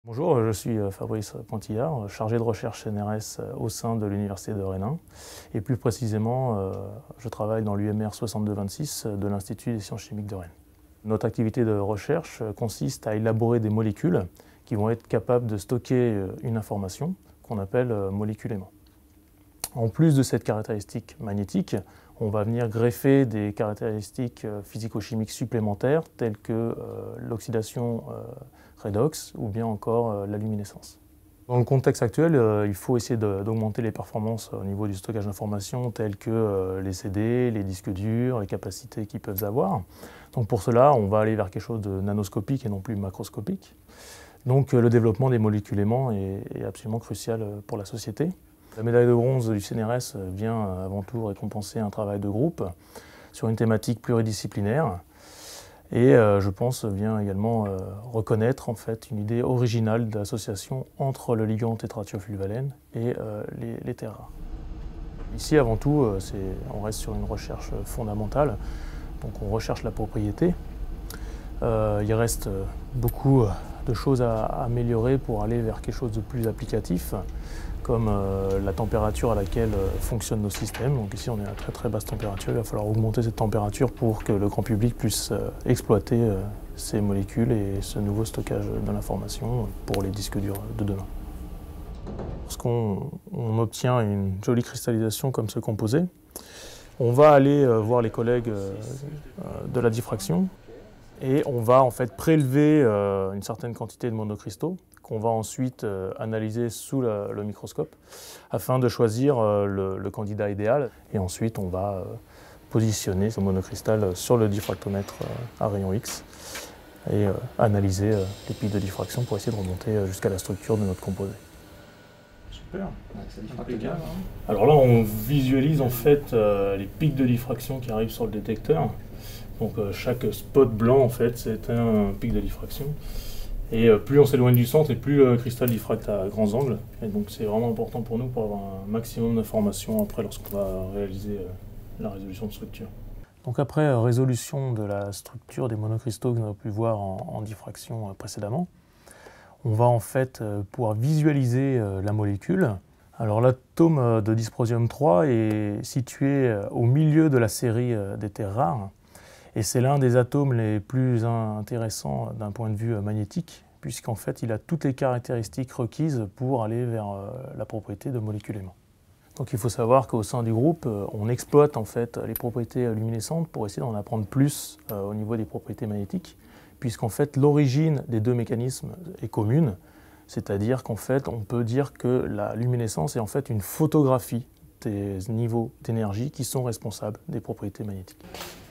Bonjour, je suis Fabrice Pointillard, chargé de recherche CNRS au sein de l'Université de Rennes. Et plus précisément, je travaille dans l'UMR 6226 de l'Institut des sciences chimiques de Rennes. Notre activité de recherche consiste à élaborer des molécules qui vont être capables de stocker une information qu'on appelle molécule-aimant. En plus de cette caractéristique magnétique, on va venir greffer des caractéristiques physico-chimiques supplémentaires telles que l'oxydation redox ou bien encore la luminescence. Dans le contexte actuel, il faut essayer d'augmenter les performances au niveau du stockage d'informations telles que les CD, les disques durs, les capacités qu'ils peuvent avoir. Donc pour cela, on va aller vers quelque chose de nanoscopique et non plus macroscopique. Donc le développement des molécules aimants est absolument crucial pour la société. La médaille de bronze du CNRS vient avant tout récompenser un travail de groupe sur une thématique pluridisciplinaire et je pense vient également reconnaître en fait une idée originale d'association entre le ligand tétratiofulvalène et les terres rares. Ici avant tout on reste sur une recherche fondamentale, donc on recherche la propriété. Il reste beaucoup de choses à améliorer pour aller vers quelque chose de plus applicatif, comme la température à laquelle fonctionnent nos systèmes. Donc ici on est à très basse température, il va falloir augmenter cette température pour que le grand public puisse exploiter ces molécules et ce nouveau stockage de l'information pour les disques durs de demain. Lorsqu'on obtient une jolie cristallisation comme ce composé, on va aller voir les collègues de la diffraction et on va en fait prélever une certaine quantité de monocristaux qu'on va ensuite analyser sous le microscope afin de choisir le candidat idéal. Et ensuite, on va positionner ce monocristal sur le diffractomètre à rayon X et analyser les pics de diffraction pour essayer de remonter jusqu'à la structure de notre composé. Super, ça diffracte bien. Alors là, on visualise en fait les pics de diffraction qui arrivent sur le détecteur. Donc chaque spot blanc en fait c'est un pic de diffraction. Et plus on s'éloigne du centre et plus le cristal diffracte à grands angles. Et donc c'est vraiment important pour nous pour avoir un maximum d'informations après lorsqu'on va réaliser la résolution de structure. Donc après résolution de la structure des monocristaux que nous avons pu voir en diffraction précédemment, on va en fait pouvoir visualiser la molécule. Alors l'atome de dysprosium 3 est situé au milieu de la série des terres rares. Et c'est l'un des atomes les plus intéressants d'un point de vue magnétique, puisqu'en fait il a toutes les caractéristiques requises pour aller vers la propriété de molécule aimant. Donc il faut savoir qu'au sein du groupe, on exploite en fait les propriétés luminescentes pour essayer d'en apprendre plus au niveau des propriétés magnétiques, puisqu'en fait l'origine des deux mécanismes est commune, c'est-à-dire qu'en fait on peut dire que la luminescence est en fait une photographie des niveaux d'énergie qui sont responsables des propriétés magnétiques.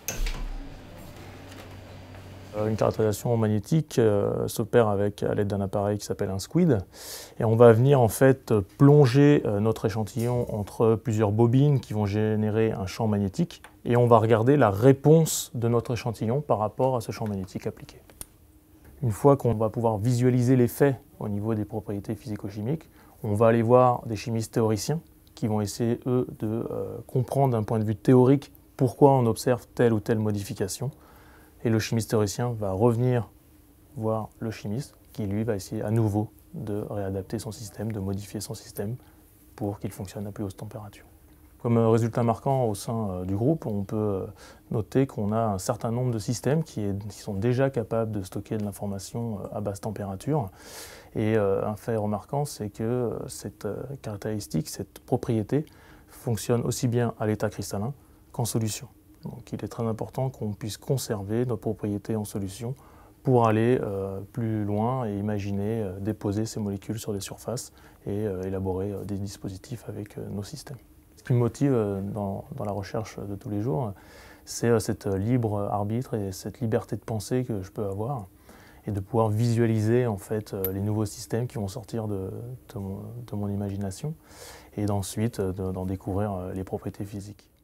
Une caractérisation magnétique s'opère à l'aide d'un appareil qui s'appelle un squid et on va venir en fait plonger notre échantillon entre plusieurs bobines qui vont générer un champ magnétique et on va regarder la réponse de notre échantillon par rapport à ce champ magnétique appliqué. Une fois qu'on va pouvoir visualiser l'effet au niveau des propriétés physico-chimiques, on va aller voir des chimistes théoriciens qui vont essayer eux de comprendre d'un point de vue théorique pourquoi on observe telle ou telle modification. Et le chimiste théoricien va revenir voir le chimiste qui, lui, va essayer à nouveau de réadapter son système, de modifier son système pour qu'il fonctionne à plus haute température. Comme résultat marquant au sein du groupe, on peut noter qu'on a un certain nombre de systèmes qui sont déjà capables de stocker de l'information à basse température. Et un fait remarquant, c'est que cette caractéristique, cette propriété, fonctionne aussi bien à l'état cristallin qu'en solution. Donc il est très important qu'on puisse conserver nos propriétés en solution pour aller plus loin et imaginer déposer ces molécules sur des surfaces et élaborer des dispositifs avec nos systèmes. Ce qui me motive dans la recherche de tous les jours, c'est cette libre arbitre et cette liberté de pensée que je peux avoir et de pouvoir visualiser en fait les nouveaux systèmes qui vont sortir de mon imagination et ensuite d'en découvrir les propriétés physiques.